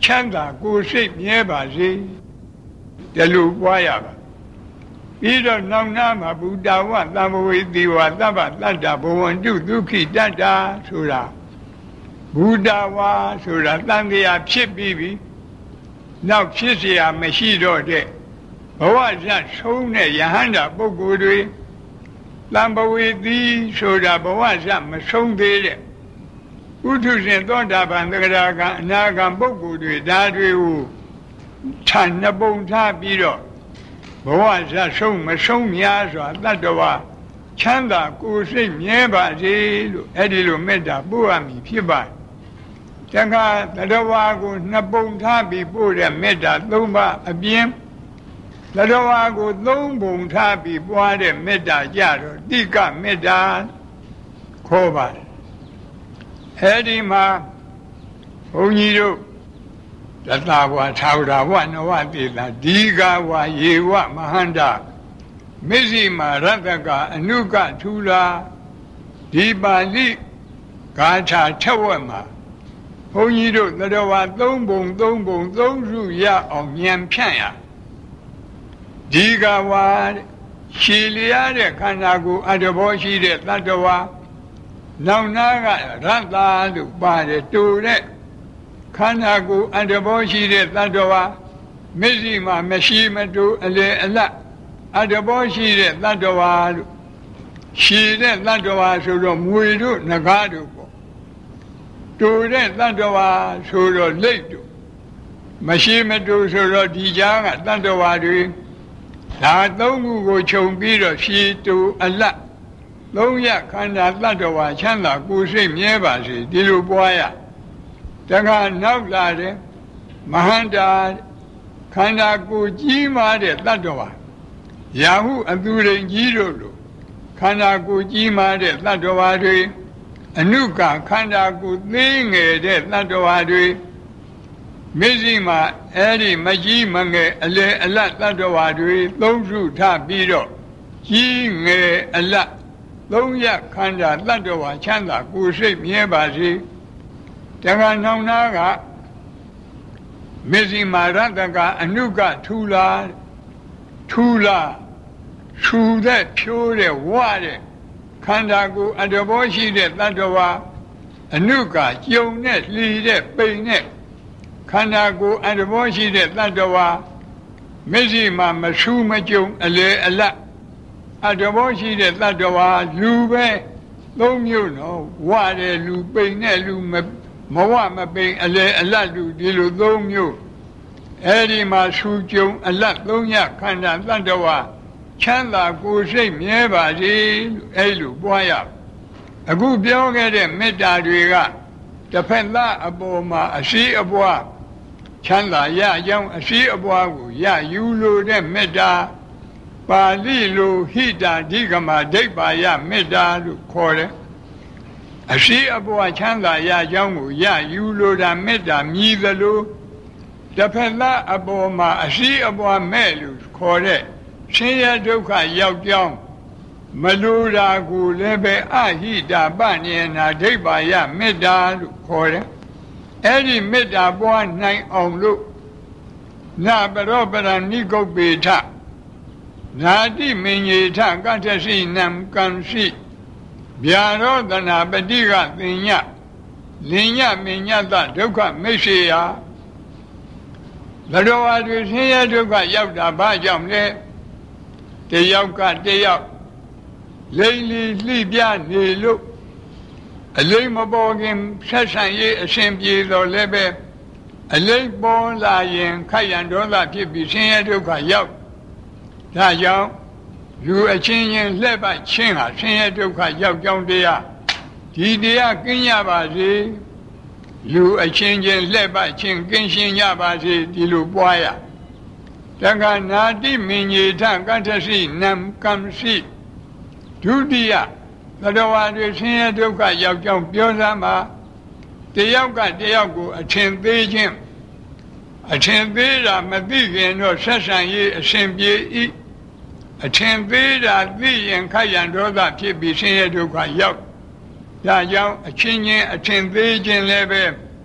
ချမ်းသာကိုယ်စိတ်မြဲပါစေဒီလိုပွားရပါပြီးတော့နောက်နာမှာဘုဒ္ဓဝသံဃဝေတိဝသဗ္ဗတတ္တဘဝန္တုဒုက္ခိတတ္တာဆိုတာဘုဒ္ဓဝါဆိုတာတန်တရားဖြစ်ပြီးပြီနောက်ဖြစ်เสียမရှိတော့တဲ့ဘဝဇတ်ဆုံးတဲ့ယဟန္တာပုဂ္ဂိုလ်တွေသံဃဝေတိဆိုတာဘဝဇတ်မဆုံးသေးတဲ့ဥထုရှင်သောတာပန်သဂရာကံအနာဂံပုဂ္ဂိုလ်တွေဒါတွေကိုခြံနှပုံထားပြီးတော့ဘဝဇတ်ဆုံးမဆုံးများစွာတတ္တဝါချမ်းသာကိုယ်စိတ်မြဲပါစေလို့အဲ့ဒီလိုမေတ္တာပို့ရမည်ဖြစ်ပါတယ်တခါတတ္တဝါကိုနှစ်ပုံထားပြီးပို့တဲ့မေတ္တာသုံးပါးအပြင်တတ္တဝါကိုသုံးပုံထားပြီးပွားတဲ့မေတ္တာကြတော့တိကမေတ္တာခေါ်ပါတယ်အဲ့ဒီမှာဘုန်းကြီးတို့တတဝါသာဝရဝနဝတိတာဒီဃဝါယေဝမဟန္တာမေဇိမာရတ္တကအနုကထူလာဒီပါဠိဂါထာထက်ဝက်မှာဘုန်းကြီးတို့တတဝါသုံးပုံသုံးပုံသုံးစုရအောင်ဉာဏ်ဖြန့်ရဒီဃဝါရှည်လျားတဲ့ခန္ဓာကိုယ်အတ္တဘောရှိတဲ့တတ္တဝါနောက်နာကရတ္တာလို့ပါတယ်တူတဲ့ခန္ဓာကိုယ်အတ္တဘောရှိတဲ့တတ္တဝါမျက်စိမှာမရှိမတူအလေအလတ်အတ္တဘောရှိတဲ့တတ္တဝါလို့ရှည်တဲ့တတ္တဝါဆိုတော့မွေတို့ငကားတို့ပေါ့တူတဲ့တတ္တဝါဆိုတော့လိတ်တို့မရှိမတူဆိုတော့ဒီကြားကတတ္တဝါတွေဒါသုံးခုကိုခြုံပြီးတော့ရှည်တူအလတ်သုံးရခန္ဓာတတ္တဝါချမ်းသာကိုယ်စိတ်မြဲပါစေဒီလိုပွားရတခါနောက်လာတဲ့မဟန္တာခန္ဓာကိုယ်ကြီးမားတဲ့တတ္တဝါရာဟုအသူရိန်ကြီးတို့လိုခန္ဓာကိုယ်ကြီးမားတဲ့တတ္တဝါတွေအနုကခန္ဓာကိုယ်သေးငယ်တဲ့တတ္တဝါတွေမျက်စိမှာအဲ့ဒီမကြီးမငယ်အလေအလတ်တတ္တဝါတွေသုံးစုထပြီးတော့ကြီးငယ်အလတ်သုံးရခန္ဓာတတ္တဝါချမ်းသာကိုယ်စိတ်မြဲပါစေတခါနောင်နာကမေဇိမာရတ္တကအနုကထူလာထူလာထူတဲ့ဖြိုးတဲ့ဝတဲ့ခန္ဓာကိုယ်အတ္တဘောရှိတဲ့တတ္တဝါအနုကကြုံနဲ့လှီတဲ့ပိန်နဲ့ခန္ဓာကိုယ်အတ္တဘောရှိတဲ့တတ္တဝါမေဇိမာမဆူမကြုံအလေအလတ်အတ္တဘောရှိတဲ့တတ္တဝါလူပဲသုံးမျိုးနော်ဝတဲ့လူပိန်တဲ့လူမမဝမပိန်အလေအလတ်လူဒီလိုသုံးမျိုးအဲ့ဒီမှာဆူကြုံအလတ်သုံးရခန္ဓာတတ္တဝါချမ်းသာကိုယ်စိတ်မြဲပါစေလို့အဲ့လိုပွားရအခုပြောခဲ့တဲ့မေတ္တာတွေကတစ်ဖက်သားအပေါ်မှာအရှိအပွားချမ်းသာရကြောင်းအရှိအပွားကိုရယူလို့တဲ့မေတ္တာပါဠိလိုဟိတာဓိကမဒိဋ္ဌာယမေတ္တာလို့ခေါ်တယ်အရှိအပွားချမ်းသာရကြောင်းကိုရယူလို့တာမေတ္တာမြည်သလိုတစ်ဖက်သားအပေါ်မှာအရှိအပွားမဲ့လို့ခေါ်တဲ့ဆင်းရဲဒုက္ခရောက်ကြောင်းမလိုတာကိုလည်းပဲအဟိတာပနိယနာဒိဋ္ဌာယမေတ္တာလို့ခေါ်တယ်အဲ့ဒီမေတ္တာပွားနိုင်အောင်လို့နာပရောပရဏိကုပ္ပေထနာတိမင်္ဂေထကတ္ထစီနံကံရှိဗျာရောတနာပတိကသင်ညလင်ညမင်ညတဒုက္ခမိတ်စေယဘဒဝါတွေဆင်းရဲဒုက္ခရောက်တာဘာကြောင့်လဲတယောက်ကတယောက်လိမ့်လီလှိပြနေလို့အလိမ့်မပေါ်ခင်ဆက်ဆံရေးအရှင်ပြေတော်လည်းပဲအလိမ့်ပေါ်လာရင်ခိုက်ရန်ဒေါသဖြစ်ပြီးဆင်းရဲဒုက္ခရောက်ဒါကြောင့်လူအချင်းချင်းလှည့်ပတ်ချင်းဟာဆင်းရဲဒုက္ခရောက်ကြောင်းတရားဒီတရားကင်းရပါစေလူအချင်းချင်းလှည့်ပတ်ချင်းကင်းရှင်းကြပါစေဒီလိုပွားရတက္ကနာတိမင်္ဂေထကတ္ထစီနံကံရှိဒုတိယသတ္တဝါတွေဆင်းရဲဒုက္ခရောက်ကြောင်းပြောစမ်းပါတယောက်ကတယောက်ကိုအထင်သေးခြင်းအထင်သေးတာမသိခင်တော့ဆက်ဆံရေးအရှင်ပြေဤအထင်သေးတာသိရင်ခိုက်ရန်ဒေါသဖြစ်ပြီးဆင်းရဲဒုက္ခရောက်ဒါကြောင့်အချင်းချင်းအထင်သေးခြင်းလည်းပဲ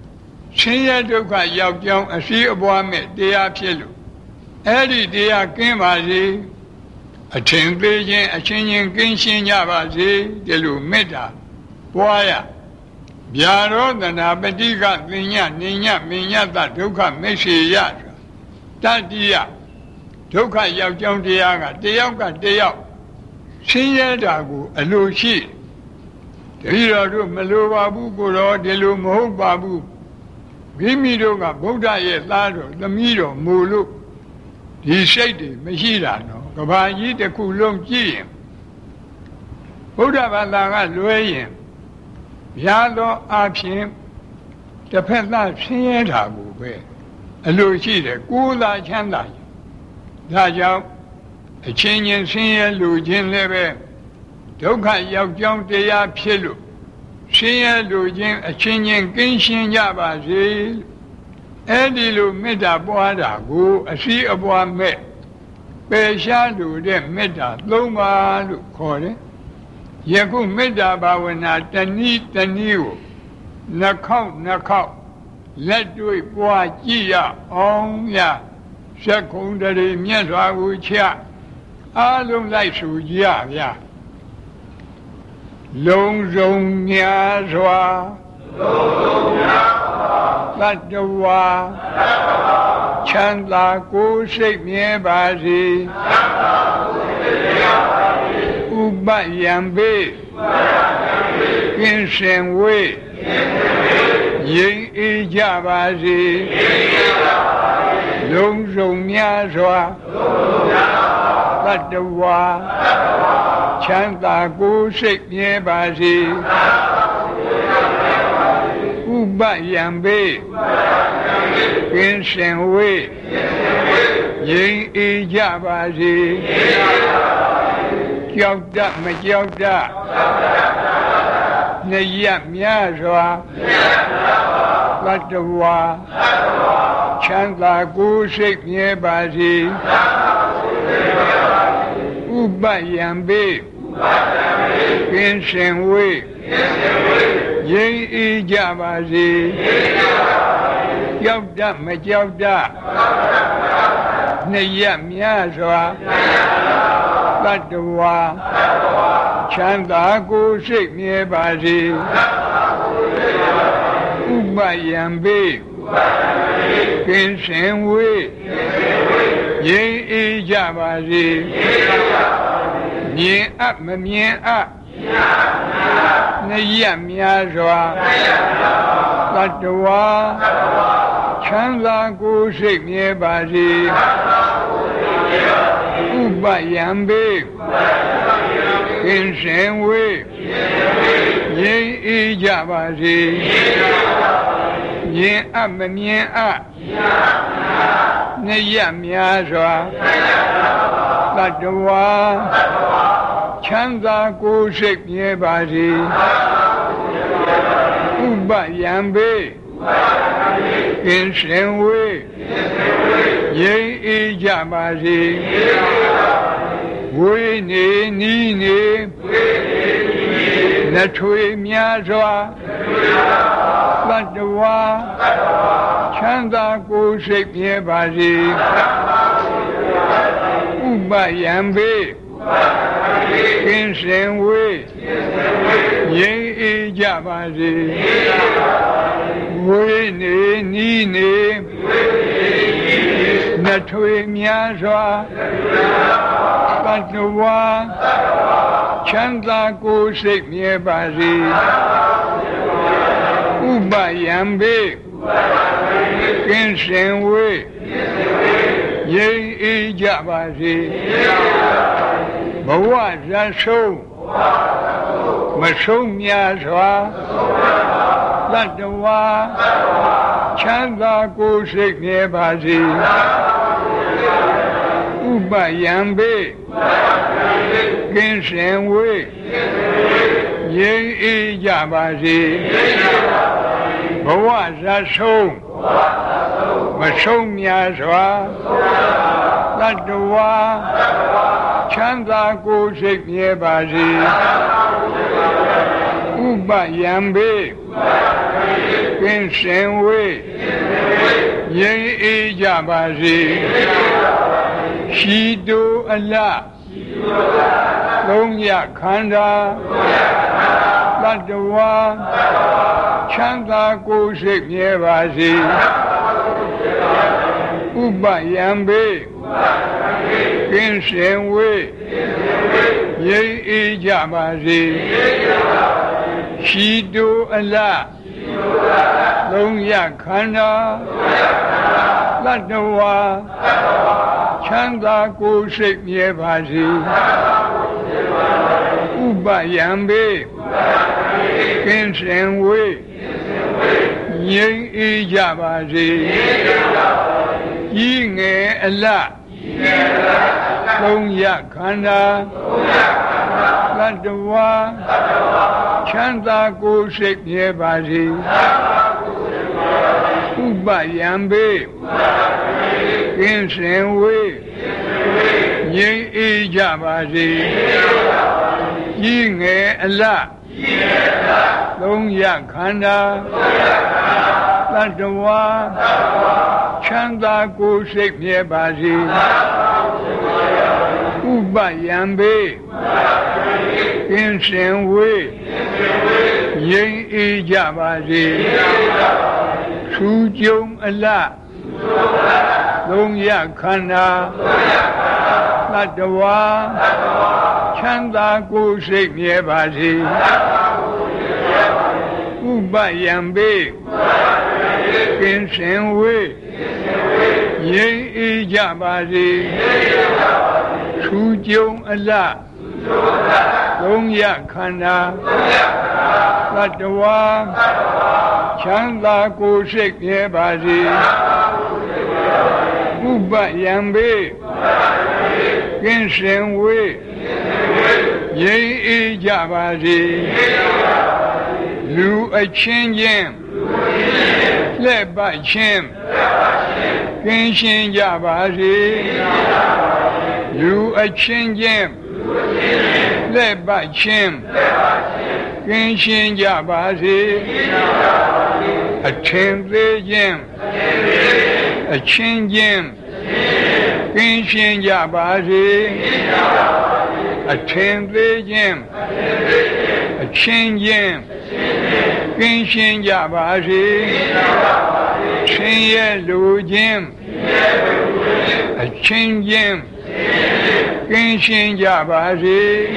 ဆင်းရဲဒုက္ခရောက်ကြောင်းအရှိအပွားမဲ့တရားဖြစ်လို့အဲ့ဒီတရားကင်းပါစေအထင်သေးခြင်းအချင်းချင်းကင်းရှင်းကြပါစေဒီလိုမေတ္တာပွားရဗျာရောတနာပฏิကသင်ညနေညမညတဒုက္ခမိတ်ရှိယတတ္တိယဒုက္ခရောက်ကြောင်းတရားကတယောက်ကတယောက်ဆင်းရဲတာကိုအလိုရှိတတိတော်တို့မလိုပါဘူးကိုတော့ဒီလိုမဟုတ်ပါဘူးမိမိတို့ကဗုဒ္ဓရဲ့သားတော်သမီးတော်မူလို့ဒီစိတ်တွေမရှိတာနော်ကဘာကြီးတစ်ခုလုံးကြည့်ရင်ဗုဒ္ဓဘာသာကလွဲရင်ဗျာသောအဖြစ်တစ်ဖက်သားဆင်းရဲတာကိုပဲအလိုရှိတယ်ကိုယ်သာချမ်းသာဒါကြောင့်အချင်းချင်းဆင်းရဲလူချင်းလည်းပဲဒုက္ခရောက်ကြောင်းတရားဖြစ်လို့ဆင်းရဲလူချင်းအချင်းချင်းကင်းရှင်းကြပါစေအဲ့ဒီလိုမေတ္တာပွားတာကိုအရှိအပွားမဲ့ပယ်ရှားလို့တဲ့မေတ္တာသုံးပါလို့ခေါ်တယ်ယခုမေတ္တာဘာဝနာတဏှိတဏှိကိုနှခေါက်နှခေါက်လက်တွေ့ပွားကြည့်ရအောင်ရသက္ကုံတရေမြတ်စွာဘုရားအားလုံးလိုက်ဆိုကြရဗျာလုံးစုံများစွာလုံးစုံများစွာသတ္တဝါသတ္တဝါချမ်းသာကိုယ်စိတ်မြဲပါစေချမ်းသာကိုယ်စိတ်မြဲပါစေဥပယံပေဥပယံပေကင်းစင်ဝေးကင်းစင်ဝေးငြိမ်းအေးကြပါစေငြိမ်းအေးကြပါစေလုံးစုံများစွာလုံးစုံများစွာသတ္တဝါသတ္တဝါချမ်းသာကိုယ်စိတ်မြဲပါစေဥပယံပေကင်းစင်ဝေးငြိမ်းအေးကြပါစေကြောက်တတ်မကြောက်တတ်နေရများစွာသတ္တဝါချမ်းသာကိုယ်စိတ်မြဲပါစေဥပယံပေကင်းစင်ဝေးငြိမ်းအေးကြပါစေကြောက်တတ်မကြောက်တတ်နေရများစွာသတ္တဝါချမ်းသာကိုယ်စိတ်မြဲပါစေဥပယံပေကင်းစင်ဝေးငြိမ်းအေးကြပါစေမြင်အပ်မမြင်အပ်နေရများစွာသတ္တဝါချမ်းသာကိုယ်စိတ်မြဲပါစေဥပယံပေကင်းစင်ဝေးငြိမ်းအေးကြပါစေမြင်အပ်မမြင်အပ်နေရများစွာသတ္တဝါချမ်းသာကိုယ်စိတ်မြဲပါစေဥပယံပေကင်းစင်ဝေးငြိမ်းအေးကြပါစေဝေးနေနီးနေနှထွေများစွာသတ္တဝါချမ်းသာကိုယ်စိတ်မြဲပါစေဥပယံပေကင်းစင်ဝေးငြိမ်းအေးကြပါစေဝေးနေနီးနေနှထွေများစွာသတ္တဝါချမ်းသာကိုယ်စိတ်မြဲပါစေဥပယံပေကင်းစင်ဝေးငြိမ်းအေးကြပါစေဘဝဇာဆုံးမဆုံးများစွာသတ္တဝါချမ်းသာကိုယ်စိတ်မြဲပါစေဥပယံပေကင်းစင်ဝေးငြိမ်းအေးကြပါစေဘဝဇာဆုံးမဆုံးများစွာသတ္တဝါချမ်းသာကိုယ်စိတ်မြဲပါစေဥပယံပေကကင်းစင်ဝေးငြိမ်းအေးကြပါစေရှိတုအလသုံးရခန္ဓာတတ္တဝါချမ်းသာကိုယ်စိတ်မြဲပါစေဥပယံဘေကင်းစင်ဝေးငြိမ်းအေးကြပါစေရှိတုအလသုံးရခန္ဓာတတ္တဝါချမ်းသာကိုယ်စိတ်မြဲပါစေဥပယံဘေကင်းစင်ဝေးငြိမ်းအေးကြပါစေဤငယ်အလသုံးရခန္ဓာတတ္တဝါချမ်းသာကိုယ်စိတ်မြဲပါစေဥပယံဘေကင်းစင်ဝေးငြိမ်းအေးကြပါစေဤငယ်အလသုံးရခန္ဓာတတ္တဝါချမ်းသာကိုယ်စိတ်မြဲပါစေဥပယံဘေကင်းစင်ဝေးငြိမ်းအေးကြပါစေထူးကျုံအလသုံးရခန္ဓာတတ္တဝါချမ်းသာကိုယ်စိတ်မြဲပါစေဥပယံဘေကင်းစင်ဝေးငြိမ်းအေးကြပါစေထူးကျုံအလသုံးရခန္ဓာတတ္တဝါချမ်းသာကိုယ်စိတ်မြဲပါစေဥပယံဘေကင်းစင်ဝေးငြိမ်းအေးကြပါစေလူအချင်းချင်းလက်ပတ်ချင်းကင်းရှင်းကြပါစေလူအချင်းချင်းလက်ပတ်ချင်းကင်းရှင်းကြပါစေအထင်သေးခြင်းအချင်းချင်းကင်းရှင်းကြပါစေအထင်သေးခြင်းအချင်းချင်းကင်းရှင်းကြပါစေချင်းရဲ့လူချင်းအချင်းချင်းကင်းရှင်းကြပါစေ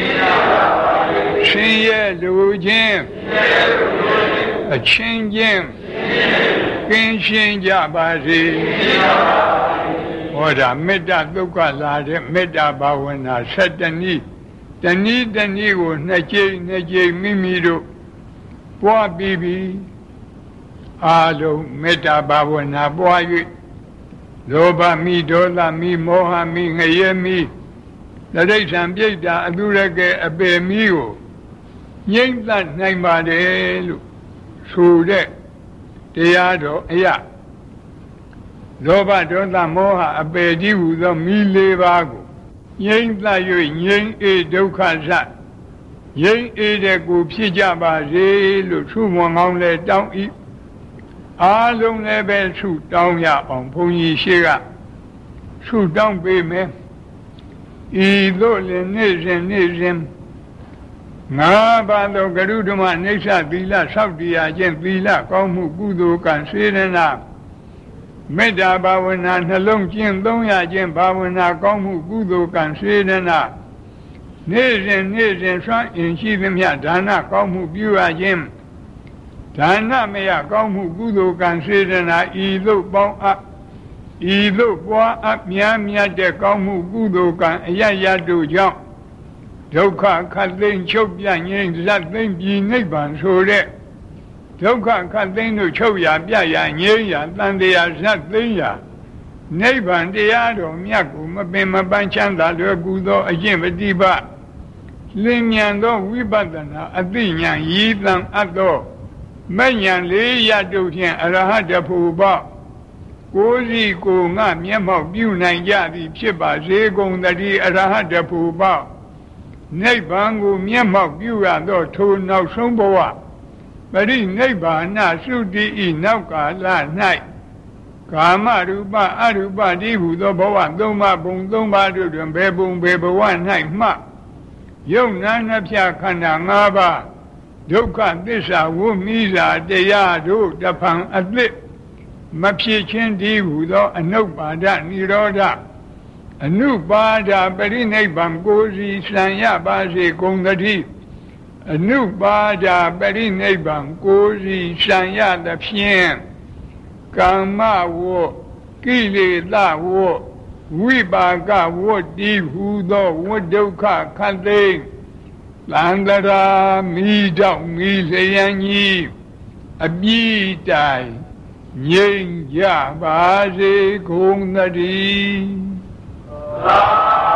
ချင်းရဲ့လူချင်းအချင်းချင်းကင်းရှင်းကြပါစေဟောတာမေတ္တာဒုက္ခလာတဲ့မေတ္တာဘာဝနာဆယ်တနည်းတနည်းတနည်းကိုနှစ်ကြိမ်နှစ်ကြိမ်မိမိတို့ပွားပြီးပြီးအာလုံးမေတ္တာဘာဝနာပွား၍လောဘမိဒေါသမိမောဟမိငရဲမိတရိစ္ဆာန်ပြိတ္တာအတုရကဲအပေမိကိုငြိမ့်သတ်နိုင်ပါတယ်လို့ဆိုတဲ့တရားတော်အရာလောဘဒေါသမောဟအပေတိဟူသောမိလေးပါးကိုငြိမ့်သတ်၍ငြိမ့်အေးဒုက္ခဇတ်ငြိမ့်အေးတဲ့ကိုဖြစ်ကြပါစေလို့ဆုမွန်ကောင်းလဲတောင်းဤအားလုံးလည်းပဲဆုတောင်းရအောင်ဘုန်းကြီးရှိကဆုတောင်းပေးမယ်ဤသို့လည်းနေ့စဉ်နေ့စဉ်ငါးပါးသောကရုဓမ္မနိစ္စသီလဆောက်တည်ရခြင်းသီလကောင်းမှုကုသိုလ်ကံစေရနာမေတ္တာဘာဝနာနှလုံးကျင့်သုံးရခြင်းဘာဝနာကောင်းမှုကုသိုလ်ကံစေရနာနေ့စဉ်နေ့စဉ်ဆွမ်းအင်ရှိသမျှဒါနကောင်းမှုပြုရခြင်းဒါနမယကောင်းမှုကုသိုလ်ကံစေရနာဤသို့ပေါင်းအပ်ဤသို့ပွားအပ်များမြတ်တဲ့ကောင်းမှုကုသိုလ်ကံအယယတို့ကြောင့်ဒုက္ခခတ်သိမ်းချုပ်ပြငြိမ်းဇတ်သိမ်းပြည်နိဗ္ဗာန်ဆိုတဲ့ဒုက္ခခတ်သိမ်းတို့ချုပ်ရပြရငြိမ်းရတန်တရားဇတ်သိမ်းရနိဗ္ဗာန်တရားတော်မြတ်ကိုမပင်မပန်းချမ်းသာလွယ်ကူသောအကျင့်ပฏิပတ်လင်းမြန်သောဝိပဿနာအသိဉာဏ်ရည်တန်အပ်သောမဉ္ဇဉ်လေးရတို့ဖြင့်အရဟတဖို့ပေါ့ကိုယ်စီကိုငါမျက်မှောက်ပြုနိုင်ကြသည်ဖြစ်ပါစေကုန်သတည်းအရဟတဖို့ပေါ့နိဗ္ဗာန်ကိုမျက်မှောက်ပြုရသောထိုနောက်ဆုံးဘဝပရိနိဗ္ဗာနသုတိဤနောက်ကာလ၌ကာမရူပအရူပတည်းဟူသောဘဝသုံးပါးပုံသုံးပါးတို့တွင်ဘယ်ပုံဘယ်ဘဝ၌မှယုံနာနှဖြခန္ဓာ၅ပါးဒုက္ခသစ္စာဝိမိစာတရားတို့တဖန်အသစ်မဖြစ်ခြင်းတည်းဟူသောအနုပ္ပါဒနိရောဓအနုပါဒပရိနိဗ္ဗာန်ကိုယ်စီစံရပါစေကုန်သတည်းအနုပါဒပရိနိဗ္ဗာန်ကိုယ်စီစံရသဖြင့်ကာမဝကိလေသာဝဝိပါကဝတ္တိဟူသောဝတ္ဒုက္ခခတ်သိမ်းသန္တရာမိတော့မိလျံကြီးအပြည့်တိုင်ငြိမ်ကြပါစေကုန်သတည်း